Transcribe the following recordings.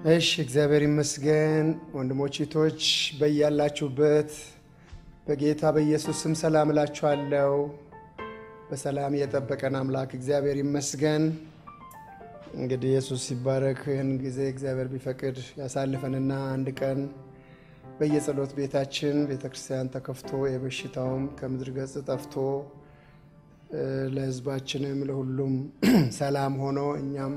እሺ እግዚአብሔር ይመስገን ወንድሞችቶች በእያላችሁበት በጌታ በኢየሱስ ስም ሰላም እላችኋለሁ። በሰላም የጠበቀን አምላክ እግዚአብሔር ይመስገን። እንግዲህ ኢየሱስ ይባረክ። ይህን ጊዜ እግዚአብሔር ቢፈቅድ ያሳልፈንና አንድ ቀን በየጸሎት ቤታችን ቤተክርስቲያን ተከፍቶ የበሽታውም ከምድር ገጽ ጠፍቶ ለሕዝባችንም ለሁሉም ሰላም ሆኖ እኛም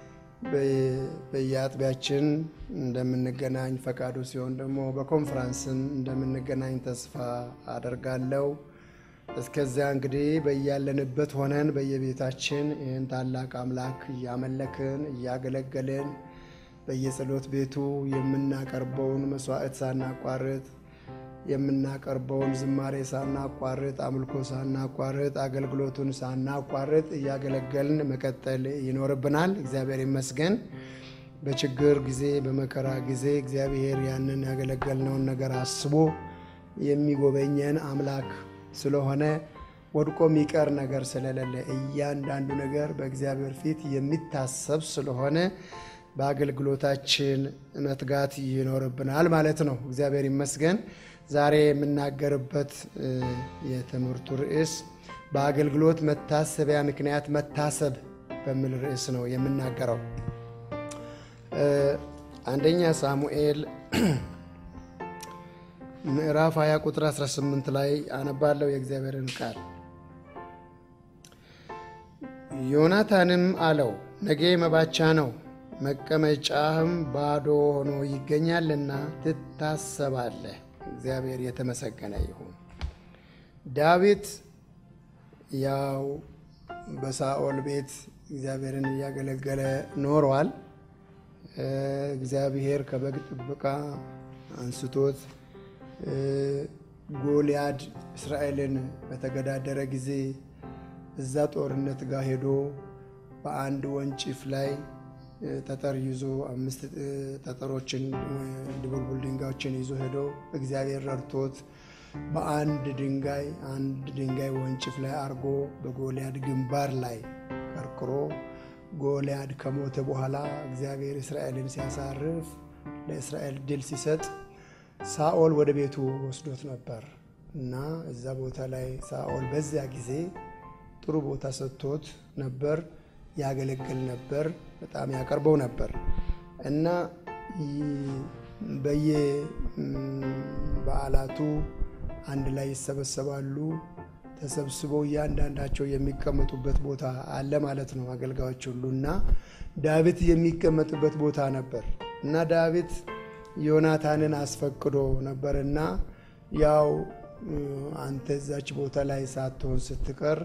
በየአጥቢያችን እንደምንገናኝ ፈቃዱ ሲሆን ደግሞ በኮንፈረንስም እንደምንገናኝ ተስፋ አደርጋለሁ። እስከዚያ እንግዲህ በያለንበት ሆነን በየቤታችን ይህን ታላቅ አምላክ እያመለክን እያገለገልን በየጸሎት ቤቱ የምናቀርበውን መስዋዕት ሳናቋርጥ የምናቀርበውን ዝማሬ ሳናቋርጥ አምልኮ ሳናቋርጥ አገልግሎቱን ሳናቋርጥ እያገለገልን መቀጠል ይኖርብናል። እግዚአብሔር ይመስገን። በችግር ጊዜ በመከራ ጊዜ እግዚአብሔር ያንን ያገለገልነውን ነገር አስቦ የሚጎበኘን አምላክ ስለሆነ ወድቆ የሚቀር ነገር ስለሌለ እያንዳንዱ ነገር በእግዚአብሔር ፊት የሚታሰብ ስለሆነ በአገልግሎታችን መትጋት ይኖርብናል ማለት ነው። እግዚአብሔር ይመስገን። ዛሬ የምናገርበት የትምህርቱ ርዕስ በአገልግሎት መታሰቢያ ምክንያት መታሰብ በሚል ርዕስ ነው የምናገረው። አንደኛ ሳሙኤል ምዕራፍ 20 ቁጥር 18 ላይ አነባለሁ የእግዚአብሔርን ቃል። ዮናታንም አለው፣ ነገ መባቻ ነው፣ መቀመጫህም ባዶ ሆኖ ይገኛልና ትታሰባለህ። እግዚአብሔር የተመሰገነ ይሁን። ዳዊት ያው በሳኦል ቤት እግዚአብሔርን እያገለገለ ኖሯል። እግዚአብሔር ከበግ ጥበቃ አንስቶት ጎልያድ እስራኤልን በተገዳደረ ጊዜ እዛ ጦርነት ጋር ሄዶ በአንድ ወንጭፍ ላይ ጠጠር ይዞ 5 ጠጠሮችን ድቡልቡል ድንጋዮችን ይዞ ሄዶ እግዚአብሔር ረድቶት በአንድ ድንጋይ ወንጭፍ ላይ አርጎ በጎልያድ ግንባር ላይ ከርክሮ ጎልያድ ከሞተ በኋላ እግዚአብሔር እስራኤልን ሲያሳርፍ ለእስራኤል ድል ሲሰጥ ሳኦል ወደ ቤቱ ወስዶት ነበር እና እዛ ቦታ ላይ ሳኦል በዚያ ጊዜ ጥሩ ቦታ ሰጥቶት ነበር፣ ያገለግል ነበር፣ በጣም ያቀርበው ነበር እና በየበዓላቱ አንድ ላይ ይሰበሰባሉ። ተሰብስበው እያንዳንዳቸው የሚቀመጡበት ቦታ አለ ማለት ነው አገልጋዮች ሁሉና ዳዊት የሚቀመጥበት ቦታ ነበር እና ዳዊት ዮናታንን አስፈቅዶ ነበርና ያው አንተ እዛች ቦታ ላይ ሳትሆን ስትቀር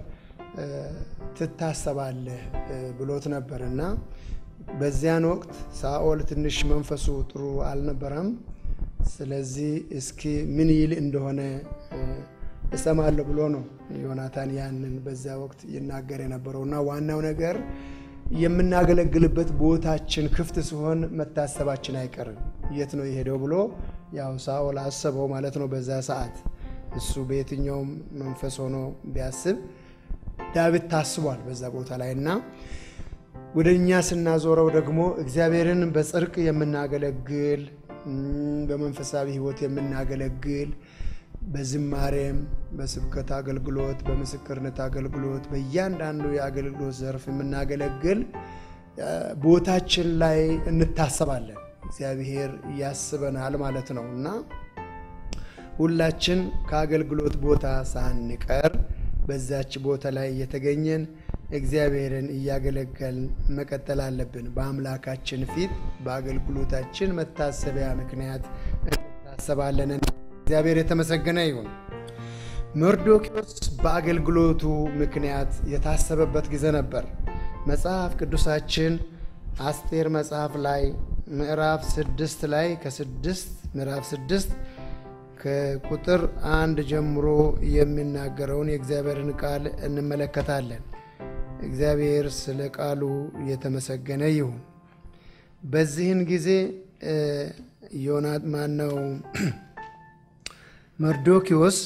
ትታሰባለህ ብሎት ነበርና በዚያን ወቅት ሳኦል ትንሽ መንፈሱ ጥሩ አልነበረም። ስለዚህ እስኪ ምን ይል እንደሆነ እሰማለሁ ብሎ ነው ዮናታን ያንን በዚያ ወቅት ይናገር የነበረውና ዋናው ነገር የምናገለግልበት ቦታችን ክፍት ሲሆን መታሰባችን አይቀርም። የት ነው የሄደው ብሎ ያው ሳኦል አሰበው ማለት ነው። በዛ ሰዓት እሱ በየትኛውም መንፈስ ሆኖ ቢያስብ ዳዊት ታስቧል በዛ ቦታ ላይና ወደኛ ስናዞረው ደግሞ እግዚአብሔርን በጽድቅ የምናገለግል በመንፈሳዊ ሕይወት የምናገለግል በዝማሬም በስብከት አገልግሎት በምስክርነት አገልግሎት በእያንዳንዱ የአገልግሎት ዘርፍ የምናገለግል ቦታችን ላይ እንታሰባለን። እግዚአብሔር ያስበናል ማለት ነው እና ሁላችን ከአገልግሎት ቦታ ሳንቀር በዛች ቦታ ላይ የተገኘን እግዚአብሔርን እያገለገልን መቀጠል አለብን። በአምላካችን ፊት በአገልግሎታችን መታሰቢያ ምክንያት እንታሰባለን። እግዚአብሔር የተመሰገነ ይሁን። መርዶክዮስ በአገልግሎቱ ምክንያት የታሰበበት ጊዜ ነበር። መጽሐፍ ቅዱሳችን አስቴር መጽሐፍ ላይ ምዕራፍ 6 ላይ ምዕራፍ 6 ከቁጥር 1 ጀምሮ የሚናገረውን የእግዚአብሔርን ቃል እንመለከታለን። እግዚአብሔር ስለ ቃሉ የተመሰገነ ይሁን። በዚህን ጊዜ መርዶክዮስ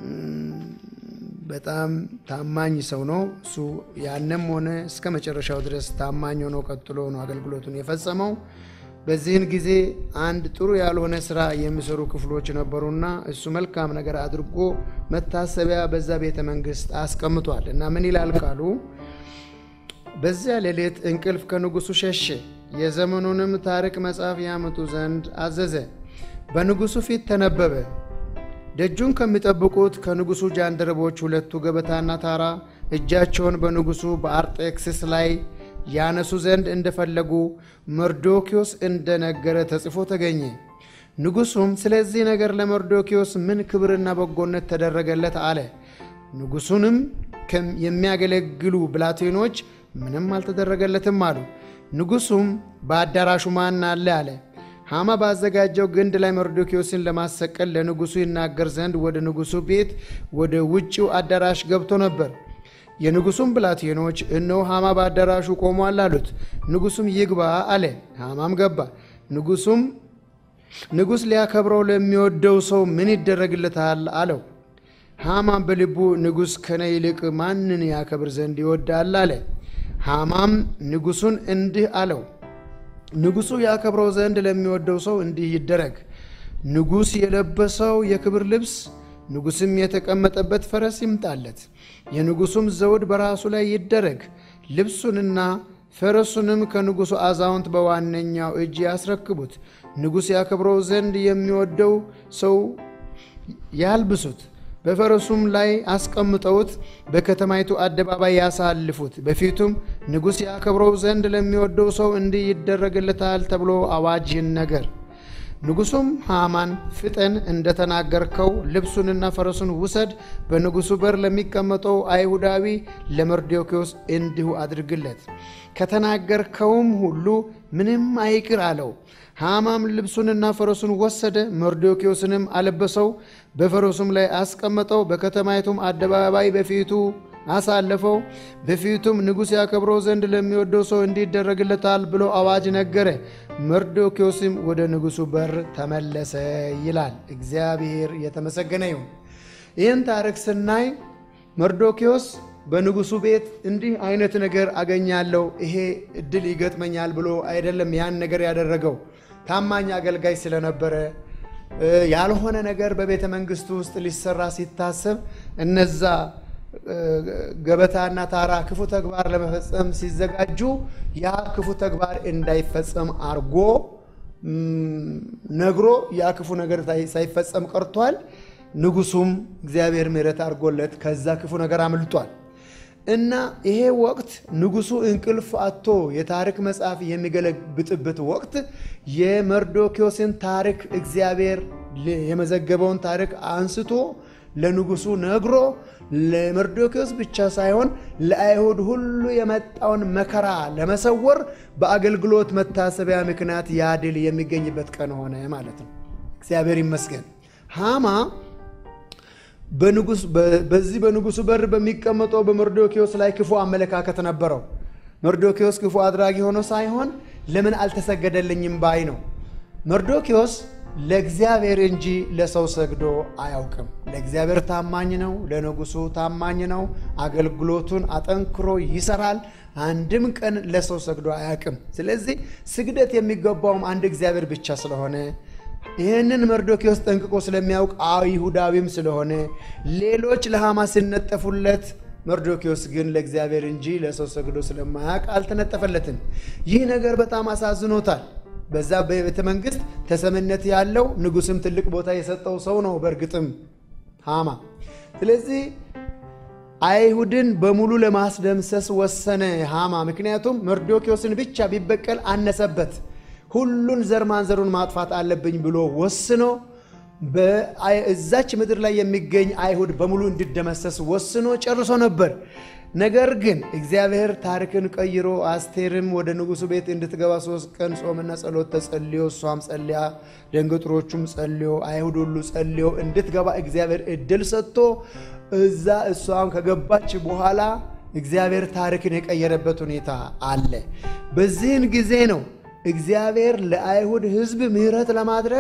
በጣም ታማኝ ሰው ነው። እሱ ያንም ሆነ እስከ መጨረሻው ድረስ ታማኝ ሆኖ ቀጥሎ ነው አገልግሎቱን የፈጸመው። በዚህን ጊዜ አንድ ጥሩ ያልሆነ ስራ የሚሰሩ ክፍሎች ነበሩና እሱ መልካም ነገር አድርጎ መታሰቢያ በዛ ቤተ መንግስት አስቀምጧል። እና ምን ይላል ቃሉ? በዚያ ሌሊት እንቅልፍ ከንጉሱ ሸሸ። የዘመኑንም ታሪክ መጽሐፍ ያመጡ ዘንድ አዘዘ። በንጉሱ ፊት ተነበበ። ደጁን ከሚጠብቁት ከንጉሱ ጃንደረቦች ሁለቱ ገበታና ታራ እጃቸውን በንጉሱ በአርጤክስስ ላይ ያነሱ ዘንድ እንደፈለጉ መርዶክዮስ እንደነገረ ተጽፎ ተገኘ። ንጉሱም ስለዚህ ነገር ለመርዶክዮስ ምን ክብርና በጎነት ተደረገለት አለ። ንጉሱንም የሚያገለግሉ ብላቴኖች ምንም አልተደረገለትም አሉ። ንጉሱም በአዳራሹ ማን አለ አለ። ሃማ ባዘጋጀው ግንድ ላይ መርዶክዮስን ለማሰቀል ለንጉሱ ይናገር ዘንድ ወደ ንጉሱ ቤት ወደ ውጭው አዳራሽ ገብቶ ነበር። የንጉሱም ብላቴኖች እነሆ ሃማ በአዳራሹ ቆሟል አሉት። ንጉሱም ይግባ አለ። ሃማም ገባ። ንጉስ ሊያከብረው ለሚወደው ሰው ምን ይደረግለታል አለው። ሃማም በልቡ ንጉስ ከኔ ይልቅ ማንን ያከብር ዘንድ ይወዳል አለ። ሃማም ንጉሱን እንዲህ አለው፣ ንጉሱ ያከብረው ዘንድ ለሚወደው ሰው እንዲህ ይደረግ። ንጉስ የለበሰው የክብር ልብስ፣ ንጉስም የተቀመጠበት ፈረስ ይምጣለት። የንጉሱም ዘውድ በራሱ ላይ ይደረግ። ልብሱንና ፈረሱንም ከንጉሱ አዛውንት በዋነኛው እጅ ያስረክቡት። ንጉስ ያከብረው ዘንድ የሚወደው ሰው ያልብሱት። በፈረሱም ላይ አስቀምጠውት በከተማይቱ አደባባይ ያሳልፉት። በፊቱም ንጉስ ያከብረው ዘንድ ለሚወደው ሰው እንዲህ ይደረግለታል ተብሎ አዋጅ ይነገር። ንጉሱም ሃማን ፍጠን፣ እንደተናገርከው ልብሱንና ፈረሱን ውሰድ፣ በንጉሱ በር ለሚቀመጠው አይሁዳዊ ለመርዶክዮስ እንዲሁ አድርግለት፣ ከተናገርከውም ሁሉ ምንም አይቅር አለው። ሃማም ልብሱንና ፈረሱን ወሰደ፣ መርዶክዮስንም አለበሰው፣ በፈረሱም ላይ አስቀመጠው፣ በከተማይቱም አደባባይ በፊቱ አሳለፈው። በፊቱም ንጉሥ ያከብረው ዘንድ ለሚወደው ሰው እንዲደረግለታል ብሎ አዋጅ ነገረ። መርዶክዮስም ወደ ንጉሱ በር ተመለሰ ይላል። እግዚአብሔር የተመሰገነ ይሁን። ይህን ታሪክ ስናይ መርዶክዮስ በንጉሱ ቤት እንዲህ አይነት ነገር አገኛለሁ፣ ይሄ እድል ይገጥመኛል ብሎ አይደለም ያን ነገር ያደረገው። ታማኝ አገልጋይ ስለነበረ ያልሆነ ነገር በቤተ መንግስቱ ውስጥ ሊሰራ ሲታሰብ እነዛ ገበታና ታራ ክፉ ተግባር ለመፈጸም ሲዘጋጁ ያ ክፉ ተግባር እንዳይፈጸም አርጎ ነግሮ ያ ክፉ ነገር ሳይፈጸም ቀርቷል። ንጉሱም እግዚአብሔር ምሕረት አርጎለት ከዛ ክፉ ነገር አምልጧል። እና ይሄ ወቅት ንጉሱ እንቅልፍ አጥቶ የታሪክ መጽሐፍ የሚገለብጥበት ወቅት የመርዶክዮስን ታሪክ እግዚአብሔር የመዘገበውን ታሪክ አንስቶ ለንጉሱ ነግሮ ለመርዶክዮስ ብቻ ሳይሆን ለአይሁድ ሁሉ የመጣውን መከራ ለመሰወር በአገልግሎት መታሰቢያ ምክንያት ያድል የሚገኝበት ቀን ሆነ ማለት ነው። እግዚአብሔር ይመስገን። ሃማ በዚህ በንጉሱ በር በሚቀመጠው በመርዶክዮስ ላይ ክፉ አመለካከት ነበረው። መርዶክዮስ ክፉ አድራጊ ሆኖ ሳይሆን ለምን አልተሰገደልኝም ባይ ነው። መርዶክዮስ ለእግዚአብሔር እንጂ ለሰው ሰግዶ አያውቅም። ለእግዚአብሔር ታማኝ ነው፣ ለንጉሱ ታማኝ ነው። አገልግሎቱን አጠንክሮ ይሰራል። አንድም ቀን ለሰው ሰግዶ አያውቅም። ስለዚህ ስግደት የሚገባውም አንድ እግዚአብሔር ብቻ ስለሆነ ይህንን መርዶክዮስ ጠንቅቆ ስለሚያውቅ አይሁዳዊም ስለሆነ ሌሎች ለሃማ ሲነጠፉለት፣ መርዶክዮስ ግን ለእግዚአብሔር እንጂ ለሰው ሰግዶ ስለማያውቅ አልተነጠፈለትም። ይህ ነገር በጣም አሳዝኖታል። በዛ በቤተ መንግስት ተሰምነት ያለው ንጉስም ትልቅ ቦታ የሰጠው ሰው ነው በእርግጥም ሃማ። ስለዚህ አይሁድን በሙሉ ለማስደምሰስ ወሰነ ሃማ። ምክንያቱም መርዶክዮስን ብቻ ቢበቀል አነሰበት። ሁሉን ዘር ማንዘሩን ማጥፋት አለብኝ ብሎ ወስኖ በዛች ምድር ላይ የሚገኝ አይሁድ በሙሉ እንዲደመሰስ ወስኖ ጨርሶ ነበር። ነገር ግን እግዚአብሔር ታሪክን ቀይሮ አስቴርም ወደ ንጉሱ ቤት እንድትገባ 3 ቀን ጾምና ጸሎት ተጸልዮ፣ እሷም ጸልያ፣ ደንገጥሮቹም ጸልዮ፣ አይሁድ ሁሉ ጸልዮ እንድትገባ እግዚአብሔር እድል ሰጥቶ እዛ እሷም ከገባች በኋላ እግዚአብሔር ታሪክን የቀየረበት ሁኔታ አለ። በዚህን ጊዜ ነው እግዚአብሔር ለአይሁድ ሕዝብ ምሕረት ለማድረግ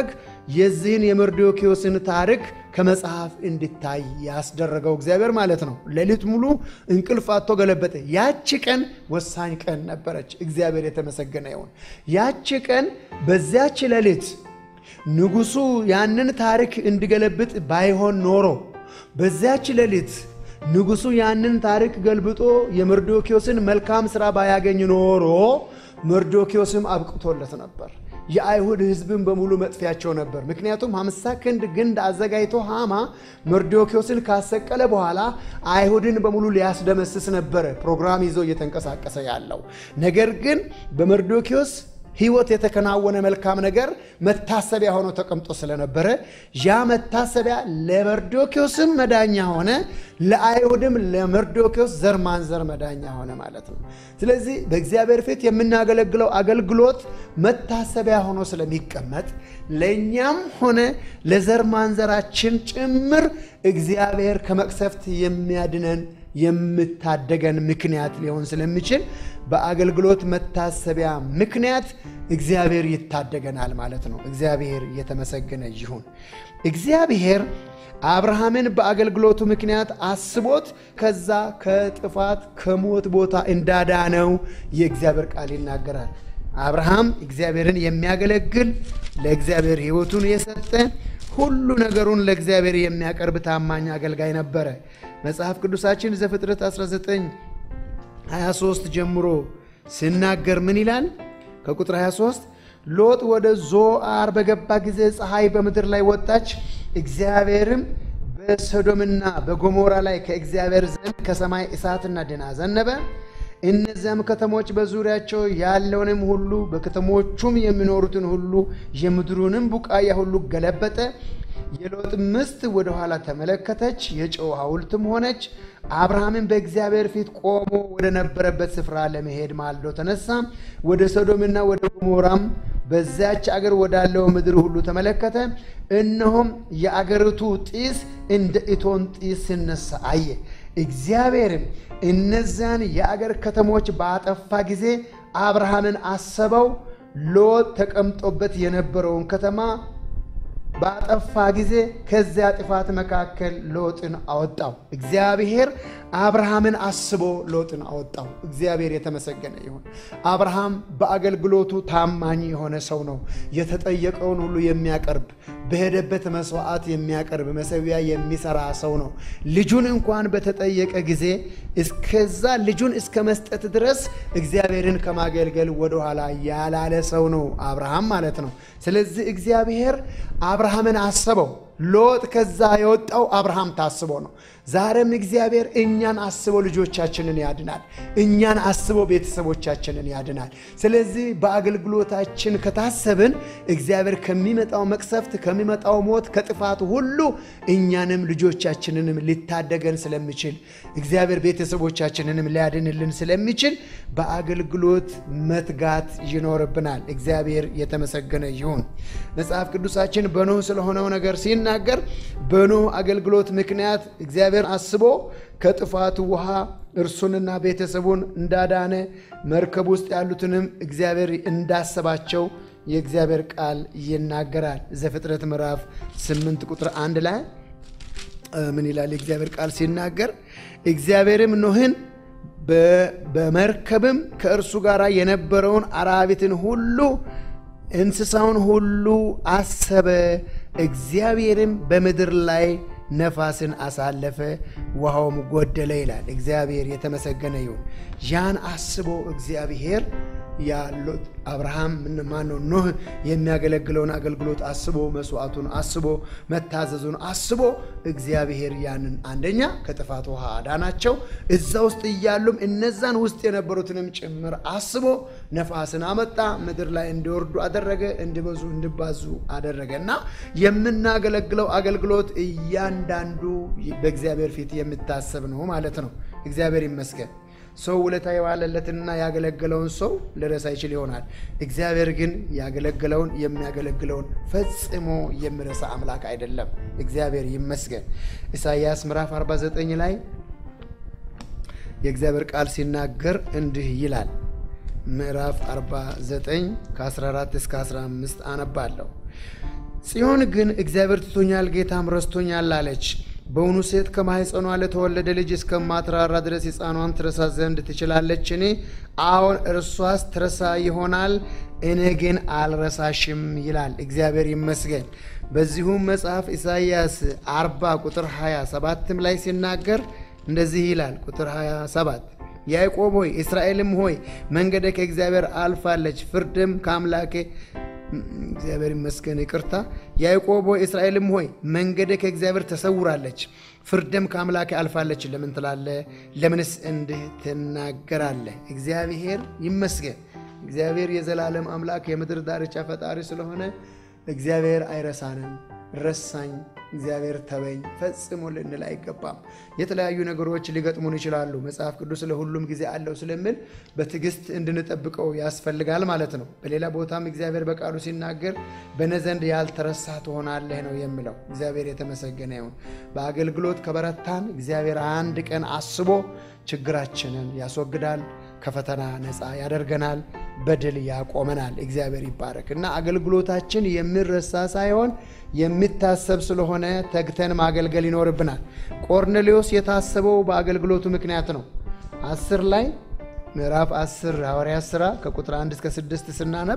የዚህን የመርዶክዮስን ታሪክ ከመጽሐፍ እንዲታይ ያስደረገው እግዚአብሔር ማለት ነው። ሌሊት ሙሉ እንቅልፍ አጥቶ ገለበጠ። ያቺ ቀን ወሳኝ ቀን ነበረች። እግዚአብሔር የተመሰገነ ይሁን። ያቺ ቀን በዚያች ሌሊት ንጉሡ ያንን ታሪክ እንዲገለብጥ ባይሆን ኖሮ በዚያች ሌሊት ንጉሡ ያንን ታሪክ ገልብጦ የመርዶክዮስን መልካም ሥራ ባያገኝ ኖሮ መርዶክዮስም አብቅቶለት ነበር። የአይሁድ ሕዝብን በሙሉ መጥፊያቸው ነበር። ምክንያቱም 50 ክንድ ግንድ አዘጋጅቶ ሃማ መርዶክዮስን ካሰቀለ በኋላ አይሁድን በሙሉ ሊያስደመስስ ነበር ፕሮግራም ይዞ እየተንቀሳቀሰ ያለው። ነገር ግን በመርዶክዮስ ሕይወት የተከናወነ መልካም ነገር መታሰቢያ ሆኖ ተቀምጦ ስለነበረ ያ መታሰቢያ ለመርዶክዮስም መዳኛ ሆነ፣ ለአይሁድም ለመርዶክዮስ ዘር ማንዘር መዳኛ ሆነ ማለት ነው። ስለዚህ በእግዚአብሔር ፊት የምናገለግለው አገልግሎት መታሰቢያ ሆኖ ስለሚቀመጥ ለእኛም ሆነ ለዘር ማንዘራችን ጭምር እግዚአብሔር ከመቅሰፍት የሚያድነን የምታደገን ምክንያት ሊሆን ስለሚችል በአገልግሎት መታሰቢያ ምክንያት እግዚአብሔር ይታደገናል ማለት ነው። እግዚአብሔር የተመሰገነ ይሁን። እግዚአብሔር አብርሃምን በአገልግሎቱ ምክንያት አስቦት ከዛ ከጥፋት ከሞት ቦታ እንዳዳነው የእግዚአብሔር ቃል ይናገራል። አብርሃም እግዚአብሔርን የሚያገለግል ለእግዚአብሔር ሕይወቱን የሰጠ ሁሉ ነገሩን ለእግዚአብሔር የሚያቀርብ ታማኝ አገልጋይ ነበረ። መጽሐፍ ቅዱሳችን ዘፍጥረት 19:23 ጀምሮ ሲናገር ምን ይላል? ከቁጥር 23 ሎጥ ወደ ዞአር በገባ ጊዜ ፀሐይ በምድር ላይ ወጣች፣ እግዚአብሔርም በሶዶምና በጎሞራ ላይ ከእግዚአብሔር ዘንድ ከሰማይ እሳትና ድና ዘነበ። እነዚያም ከተሞች በዙሪያቸው ያለውንም ሁሉ በከተሞቹም የሚኖሩትን ሁሉ የምድሩንም ቡቃያ ሁሉ ገለበጠ። የሎጥ ሚስት ወደ ኋላ ተመለከተች፣ የጨው ሐውልትም ሆነች። አብርሃምን በእግዚአብሔር ፊት ቆሞ ወደ ነበረበት ስፍራ ለመሄድ ማልዶ ተነሳ። ወደ ሶዶምና ወደ ገሞራም በዚያች አገር ወዳለው ምድር ሁሉ ተመለከተ። እነሆም የአገሪቱ ጢስ እንደ እቶን ጢስ ሲነሳ አየ። እግዚአብሔርም እነዚያን የአገር ከተሞች ባጠፋ ጊዜ አብርሃምን አሰበው። ሎጥ ተቀምጦበት የነበረውን ከተማ ባጠፋ ጊዜ ከዚያ ጥፋት መካከል ሎጥን አወጣው። እግዚአብሔር አብርሃምን አስቦ ሎጥን አወጣው። እግዚአብሔር የተመሰገነ ይሁን። አብርሃም በአገልግሎቱ ታማኝ የሆነ ሰው ነው። የተጠየቀውን ሁሉ የሚያቀርብ፣ በሄደበት መስዋዕት የሚያቀርብ፣ መሠዊያ የሚሰራ ሰው ነው። ልጁን እንኳን በተጠየቀ ጊዜ እስከዛ ልጁን እስከ መስጠት ድረስ እግዚአብሔርን ከማገልገል ወደኋላ ያላለ ሰው ነው አብርሃም ማለት ነው። ስለዚህ እግዚአብሔር አብርሃምን አሰበው። ሎጥ ከዛ የወጣው አብርሃም ታስቦ ነው። ዛሬም እግዚአብሔር እኛን አስቦ ልጆቻችንን ያድናል። እኛን አስቦ ቤተሰቦቻችንን ያድናል። ስለዚህ በአገልግሎታችን ከታሰብን እግዚአብሔር ከሚመጣው መቅሰፍት፣ ከሚመጣው ሞት፣ ከጥፋት ሁሉ እኛንም ልጆቻችንንም ሊታደገን ስለሚችል እግዚአብሔር ቤተሰቦቻችንንም ሊያድንልን ስለሚችል በአገልግሎት መትጋት ይኖርብናል። እግዚአብሔር የተመሰገነ ይሁን። መጽሐፍ ቅዱሳችን በኖህ ስለሆነው ነገር ሲናገር በኖህ አገልግሎት ምክንያት እግዚአብሔር አስቦ ከጥፋቱ ውሃ እርሱንና ቤተሰቡን እንዳዳነ መርከብ ውስጥ ያሉትንም እግዚአብሔር እንዳሰባቸው የእግዚአብሔር ቃል ይናገራል። ዘፍጥረት ምዕራፍ 8 ቁጥር 1 ላይ ምን ይላል? የእግዚአብሔር ቃል ሲናገር እግዚአብሔርም ኖህን በመርከብም ከእርሱ ጋር የነበረውን አራዊትን ሁሉ እንስሳውን ሁሉ አሰበ። እግዚአብሔርም በምድር ላይ ነፋስን አሳለፈ፣ ውሃውም ጎደለ ይላል። እግዚአብሔር የተመሰገነ ይሁን። ያን አስቦ እግዚአብሔር ያሉት አብርሃም ማነው ኖህ የሚያገለግለውን አገልግሎት አስቦ መስዋዕቱን አስቦ መታዘዙን አስቦ እግዚአብሔር ያንን አንደኛ ከጥፋት ውሃ አዳናቸው። እዛ ውስጥ እያሉም እነዛን ውስጥ የነበሩትንም ጭምር አስቦ ነፋስን አመጣ፣ ምድር ላይ እንዲወርዱ አደረገ፣ እንዲበዙ እንዲባዙ አደረገና የምናገለግለው አገልግሎት እያንዳንዱ በእግዚአብሔር ፊት የሚታሰብ ነው ማለት ነው። እግዚአብሔር ይመስገን። ሰው ውለታ የዋለለትና ያገለገለውን ሰው ሊረሳ ይችል ይሆናል። እግዚአብሔር ግን ያገለገለውን የሚያገለግለውን ፈጽሞ የሚረሳ አምላክ አይደለም። እግዚአብሔር ይመስገን። ኢሳይያስ ምዕራፍ 49 ላይ የእግዚአብሔር ቃል ሲናገር እንዲህ ይላል። ምዕራፍ 49 ከ14 እስከ 15 አነባለሁ። ጽዮን ግን እግዚአብሔር ትቶኛል ጌታም ረስቶኛል አለች። በውኑ ሴት ከማህፀኗ ለተወለደ ልጅ እስከማትራራ ድረስ ሕፃኗን ትረሳ ዘንድ ትችላለችን? አዎን እርሷስ ትረሳ ይሆናል፣ እኔ ግን አልረሳሽም ይላል እግዚአብሔር ይመስገን። በዚሁም መጽሐፍ ኢሳይያስ 40 ቁጥር 27 ላይ ሲናገር እንደዚህ ይላል። ቁጥር 27 ያዕቆብ ሆይ እስራኤልም ሆይ መንገደ ከእግዚአብሔር አልፋለች፣ ፍርድም ከአምላኬ እግዚአብሔር ይመስገን ይቅርታ ያዕቆብ ሆይ እስራኤልም ሆይ መንገደ ከእግዚአብሔር ተሰውራለች፣ ፍርድም ከአምላኬ አልፋለች ለምን ትላለህ? ለምንስ እንዲህ ትናገራለህ? እግዚአብሔር ይመስገን። እግዚአብሔር የዘላለም አምላክ የምድር ዳርቻ ፈጣሪ ስለሆነ እግዚአብሔር አይረሳንም። ረሳኝ፣ እግዚአብሔር ተወኝ ፈጽሞ ልንል አይገባም። የተለያዩ ነገሮች ሊገጥሙን ይችላሉ። መጽሐፍ ቅዱስ ለሁሉም ጊዜ አለው ስለሚል በትዕግስት እንድንጠብቀው ያስፈልጋል ማለት ነው። በሌላ ቦታም እግዚአብሔር በቃሉ ሲናገር በእኔ ዘንድ ያልተረሳ ትሆናለህ ነው የሚለው። እግዚአብሔር የተመሰገነ ይሁን። በአገልግሎት ከበረታን እግዚአብሔር አንድ ቀን አስቦ ችግራችንን ያስወግዳል፣ ከፈተና ነፃ ያደርገናል፣ በድል ያቆመናል። እግዚአብሔር ይባረክ እና አገልግሎታችን የሚረሳ ሳይሆን የሚታሰብ ስለሆነ ተግተን ማገልገል ይኖርብናል። ቆርኔሌዎስ የታሰበው በአገልግሎቱ ምክንያት ነው። 10 ላይ ምዕራፍ 10 ሐዋርያት ሥራ ከቁጥር 1 እስከ 6 ስናነብ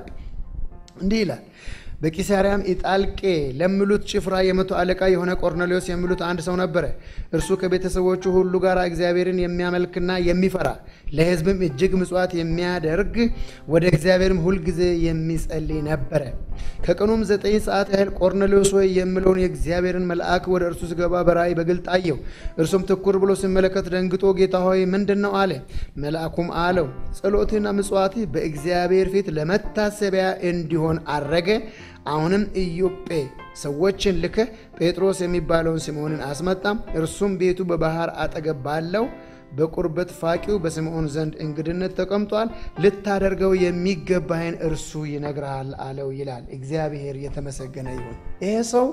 እንዲህ ይላል። በቂሳሪያም ኢጣልቄ ለሚሉት ጭፍራ የመቶ አለቃ የሆነ ቆርኔሌዎስ የሚሉት አንድ ሰው ነበረ። እርሱ ከቤተሰቦቹ ሁሉ ጋር እግዚአብሔርን የሚያመልክና የሚፈራ ለሕዝብም እጅግ ምጽዋት የሚያደርግ ወደ እግዚአብሔርም ሁልጊዜ የሚጸልይ ነበረ። ከቀኑም 9 ሰዓት ያህል ቆርኔሌዎስ ሆይ የሚለውን የእግዚአብሔርን መልአክ ወደ እርሱ ሲገባ በራእይ በግልጥ አየው። እርሱም ትኩር ብሎ ሲመለከት ደንግጦ ጌታ ሆይ ምንድን ነው አለ። መልአኩም አለው ጸሎትና ምጽዋት በእግዚአብሔር ፊት ለመታሰቢያ እንዲሆን አረገ። አሁንም ኢዮጴ ሰዎችን ልከህ ጴጥሮስ የሚባለውን ስምዖንን አስመጣም። እርሱም ቤቱ በባህር አጠገብ ባለው በቁርበት ፋቂው በስምዖን ዘንድ እንግድነት ተቀምጧል። ልታደርገው የሚገባህን እርሱ ይነግርሃል አለው ይላል። እግዚአብሔር የተመሰገነ ይሁን። ይሄ ሰው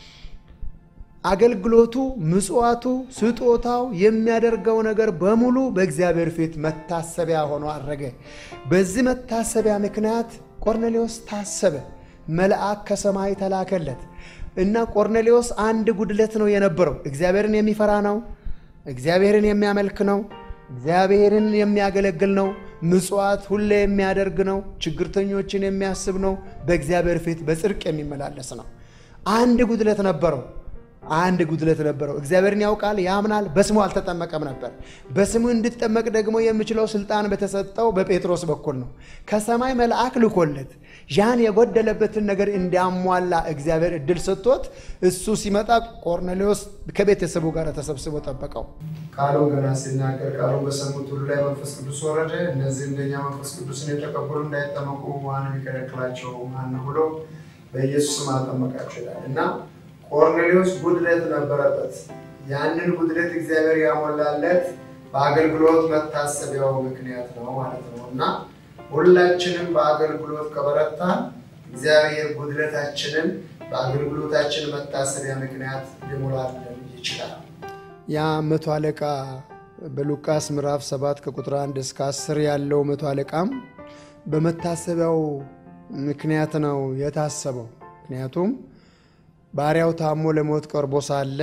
አገልግሎቱ፣ ምጽዋቱ፣ ስጦታው የሚያደርገው ነገር በሙሉ በእግዚአብሔር ፊት መታሰቢያ ሆኖ አረገ። በዚህ መታሰቢያ ምክንያት ቆርኔሌዎስ ታሰበ። መልአክ ከሰማይ ተላከለት እና ቆርኔሌዎስ አንድ ጉድለት ነው የነበረው። እግዚአብሔርን የሚፈራ ነው፣ እግዚአብሔርን የሚያመልክ ነው፣ እግዚአብሔርን የሚያገለግል ነው፣ ምጽዋት ሁሌ የሚያደርግ ነው፣ ችግርተኞችን የሚያስብ ነው፣ በእግዚአብሔር ፊት በጽድቅ የሚመላለስ ነው። አንድ ጉድለት ነበረው። እግዚአብሔርን ያውቃል፣ ያምናል፣ በስሙ አልተጠመቀም ነበር። በስሙ እንድጠመቅ ደግሞ የሚችለው ስልጣን በተሰጠው በጴጥሮስ በኩል ነው። ከሰማይ መልአክ ልኮለት ያን የጎደለበትን ነገር እንዲያሟላ እግዚአብሔር እድል ሰጥቶት እሱ ሲመጣ ቆርኔሌዎስ ከቤተሰቡ ጋር ተሰብስቦ ጠበቀው። ቃሉ ገና ሲናገር ቃሉ በሰሙት ሁሉ ላይ መንፈስ ቅዱስ ወረደ። እነዚህ እንደኛ መንፈስ ቅዱስን የተቀበሉ እንዳይጠመቁ ማንም ይከለክላቸው ማን ነው ብሎ በኢየሱስ ስም አጠመቃቸው ይላል እና ቆርኔሌዎስ ጉድለት ነበረበት። ያንን ጉድለት እግዚአብሔር ያሞላለት በአገልግሎት መታሰቢያው ምክንያት ነው ማለት ነው እና ሁላችንም በአገልግሎት ከበረታን እግዚአብሔር ጉድለታችንን በአገልግሎታችን መታሰቢያ ምክንያት ሊሞላልን ይችላል። ያ መቶ አለቃ በሉቃስ ምዕራፍ 7 ከቁጥር 1 እስከ 10 ያለው መቶ አለቃም በመታሰቢያው ምክንያት ነው የታሰበው። ምክንያቱም ባሪያው ታሞ ለሞት ቀርቦ ሳለ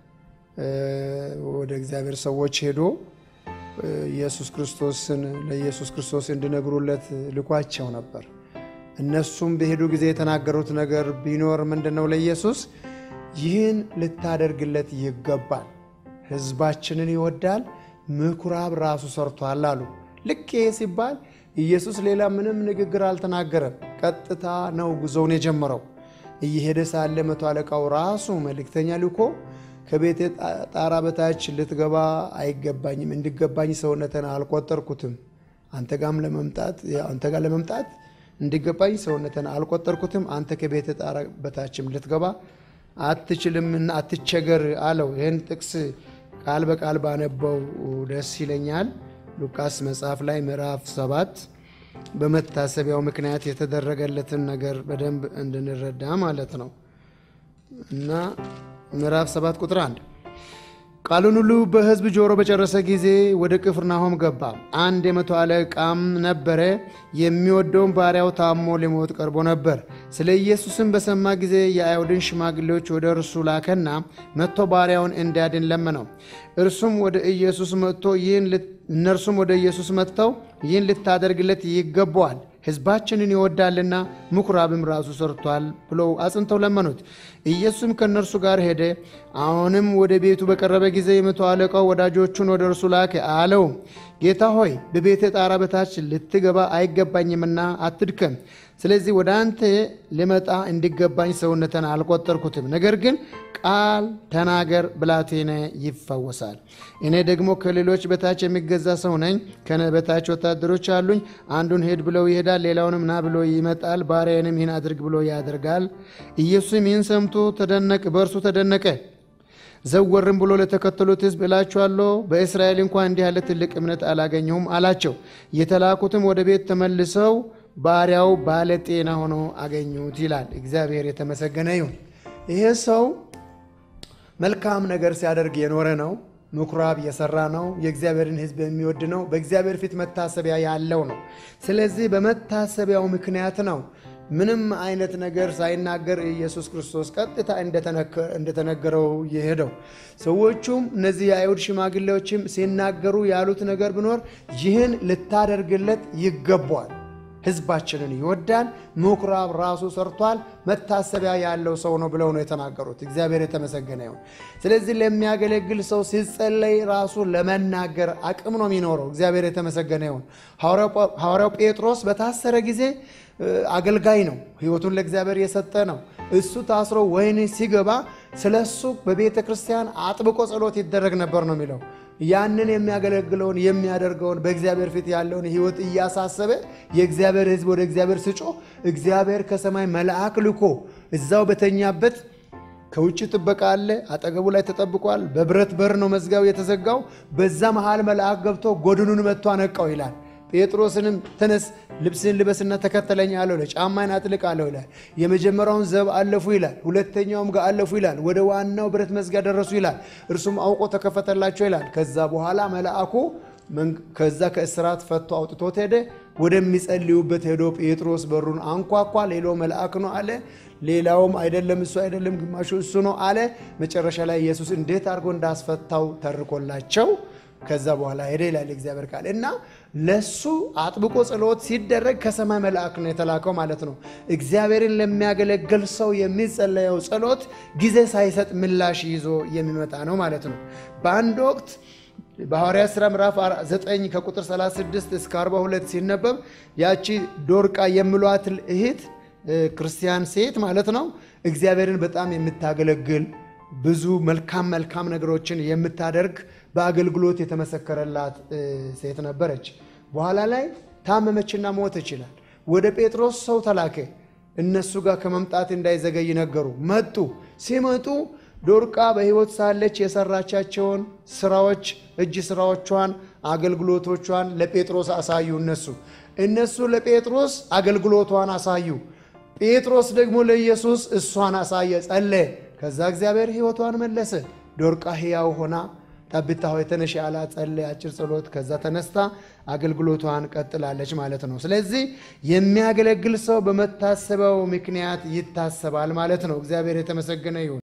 ወደ እግዚአብሔር ሰዎች ሄዶ ለኢየሱስ ክርስቶስ እንዲነግሩለት ልኳቸው ነበር። እነሱም በሄዱ ጊዜ የተናገሩት ነገር ቢኖር ምንድነው? ለኢየሱስ ይህን ልታደርግለት ይገባል፣ ሕዝባችንን ይወዳል፣ ምኩራብ ራሱ ሰርቷል አሉ። ልክ ሲባል ኢየሱስ ሌላ ምንም ንግግር አልተናገረም። ቀጥታ ነው ጉዞውን የጀመረው። እየሄደ ሳለ መቶ አለቃው ራሱ መልእክተኛ ልኮ ከቤቴ ጣራ በታች ልትገባ አይገባኝም፣ እንዲገባኝ ሰውነትን አልቆጠርኩትም። አንተ ጋር ለመምጣት እንዲገባኝ ሰውነትን አልቆጠርኩትም። አንተ ከቤቴ ጣራ በታችም ልትገባ አትችልምና አትቸገር አለው። ይህን ጥቅስ ቃል በቃል ባነበው ደስ ይለኛል። ሉቃስ መጽሐፍ ላይ ምዕራፍ 7 በመታሰቢያው ምክንያት የተደረገለትን ነገር በደንብ እንድንረዳ ማለት ነው እና ምዕራፍ 7 ቁጥር 1 ቃሉን ሁሉ በሕዝብ ጆሮ በጨረሰ ጊዜ ወደ ቅፍርናሆም ገባ። አንድ የመቶ አለቃም ነበረ፣ የሚወደውን ባሪያው ታሞ ሊሞት ቀርቦ ነበር። ስለ ኢየሱስም በሰማ ጊዜ የአይሁድን ሽማግሌዎች ወደ እርሱ ላከና መጥቶ ባሪያውን እንዲያድን ለመነው። እነርሱም ወደ ኢየሱስ መጥተው ይህን ልታደርግለት ይገባዋል፣ ሕዝባችንን ይወዳልና ምኵራብም ራሱ ሰርቷል ብለው አጽንተው ለመኑት። ኢየሱስም ከእነርሱ ጋር ሄደ። አሁንም ወደ ቤቱ በቀረበ ጊዜ የመቶ አለቃው ወዳጆቹን ወደ እርሱ ላከ። አለው፣ ጌታ ሆይ በቤቴ ጣራ በታች ልትገባ አይገባኝምና አትድከም። ስለዚህ ወደ አንተ ልመጣ እንዲገባኝ ሰውነትን አልቆጠርኩትም። ነገር ግን ቃል ተናገር፣ ብላቴና ይፈወሳል። እኔ ደግሞ ከሌሎች በታች የሚገዛ ሰው ነኝ። ከኔ በታች ወታደሮች አሉኝ። አንዱን ሂድ ብለው ይሄዳል፣ ሌላውንም ና ብሎ ይመጣል፣ ባሪያዬንም ይህን አድርግ ብሎ ያደርጋል። ኢየሱስም ይህን ሰምቶ በእርሱ ተደነቀ። ዘወርም ብሎ ለተከተሉት ሕዝብ እላችኋለሁ በእስራኤል እንኳን እንዲህ ያለ ትልቅ እምነት አላገኘሁም አላቸው። የተላኩትም ወደ ቤት ተመልሰው ባሪያው ባለ ጤና ሆኖ አገኙት ይላል። እግዚአብሔር የተመሰገነ ይሁን። ይሄ ሰው መልካም ነገር ሲያደርግ የኖረ ነው። ምኵራብ የሰራ ነው። የእግዚአብሔርን ሕዝብ የሚወድ ነው። በእግዚአብሔር ፊት መታሰቢያ ያለው ነው። ስለዚህ በመታሰቢያው ምክንያት ነው ምንም አይነት ነገር ሳይናገር ኢየሱስ ክርስቶስ ቀጥታ እንደተነገረው የሄደው። ሰዎቹም እነዚህ የአይሁድ ሽማግሌዎችም ሲናገሩ ያሉት ነገር ቢኖር ይህን ልታደርግለት ይገባዋል፣ ሕዝባችንን ይወዳል፣ ምኵራብ ራሱ ሰርቷል፣ መታሰቢያ ያለው ሰው ነው ብለው ነው የተናገሩት። እግዚአብሔር የተመሰገነ ይሁን። ስለዚህ ለሚያገለግል ሰው ሲጸለይ ራሱ ለመናገር አቅም ነው የሚኖረው። እግዚአብሔር የተመሰገነ ይሁን። ሐዋርያው ጴጥሮስ በታሰረ ጊዜ አገልጋይ ነው። ሕይወቱን ለእግዚአብሔር የሰጠ ነው። እሱ ታስሮ ወህኒ ሲገባ ስለሱ በቤተ ክርስቲያን አጥብቆ ጸሎት ይደረግ ነበር ነው የሚለው። ያንን የሚያገለግለውን የሚያደርገውን በእግዚአብሔር ፊት ያለውን ሕይወት እያሳሰበ የእግዚአብሔር ሕዝብ ወደ እግዚአብሔር ሲጮህ እግዚአብሔር ከሰማይ መልአክ ልኮ እዛው በተኛበት ከውጭ ጥበቃ አለ፣ አጠገቡ ላይ ተጠብቋል። በብረት በር ነው መዝጋው የተዘጋው። በዛ መሃል መልአክ ገብቶ ጎድኑን መጥቶ አነቃው ይላል። ጴጥሮስንም ተነስ፣ ልብስን ልበስና ተከተለኝ አለው። ጫማን አጥልቅ አለው ይላል። የመጀመሪያውን ዘብ አለፉ ይላል። ሁለተኛውም ጋር አለፉ ይላል። ወደ ዋናው ብረት መዝጊያ ደረሱ ይላል። እርሱም አውቆ ተከፈተላቸው ይላል። ከዛ በኋላ መልአኩ ከዛ ከእስራት ፈቶ አውጥቶት ሄደ። ወደሚጸልዩበት ሄዶ ጴጥሮስ በሩን አንኳኳ። ሌላው መልአክ ነው አለ። ሌላውም አይደለም እሱ አይደለም ግማሹ እሱ ነው አለ። መጨረሻ ላይ ኢየሱስ እንዴት አድርጎ እንዳስፈታው ተርኮላቸው ከዛ በኋላ ሄደ ይላል እግዚአብሔር ቃል። እና ለሱ አጥብቆ ጸሎት ሲደረግ ከሰማይ መልአክ ነው የተላከው ማለት ነው። እግዚአብሔርን ለሚያገለግል ሰው የሚጸለየው ጸሎት ጊዜ ሳይሰጥ ምላሽ ይዞ የሚመጣ ነው ማለት ነው። በአንድ ወቅት በሐዋርያት ሥራ ምዕራፍ 9 ከቁጥር 36 እስከ 42 ሲነበብ ያቺ ዶርቃ የሚሏት እህት ክርስቲያን ሴት ማለት ነው እግዚአብሔርን በጣም የምታገለግል ብዙ መልካም ነገሮችን የምታደርግ በአገልግሎት የተመሰከረላት ሴት ነበረች። በኋላ ላይ ታመመችና ሞተች ይላል። ወደ ጴጥሮስ ሰው ተላከ። እነሱ ጋር ከመምጣት እንዳይዘገይ ነገሩ። መጡ። ሲመጡ ዶርቃ በሕይወት ሳለች የሰራቻቸውን ስራዎች፣ እጅ ስራዎቿን፣ አገልግሎቶቿን ለጴጥሮስ አሳዩ። እነሱ ለጴጥሮስ አገልግሎቷን አሳዩ። ጴጥሮስ ደግሞ ለኢየሱስ እሷን አሳየ፣ ጸለየ። ከዛ እግዚአብሔር ሕይወቷን መለሰ። ዶርቃ ሕያው ሆና ጠብታ ሆይ ተነሽ አላት፣ ጸለየ፣ አጭር ጸሎት። ከዛ ተነስታ አገልግሎቷን ቀጥላለች ማለት ነው። ስለዚህ የሚያገለግል ሰው በመታሰቢያው ምክንያት ይታሰባል ማለት ነው። እግዚአብሔር የተመሰገነ ይሁን።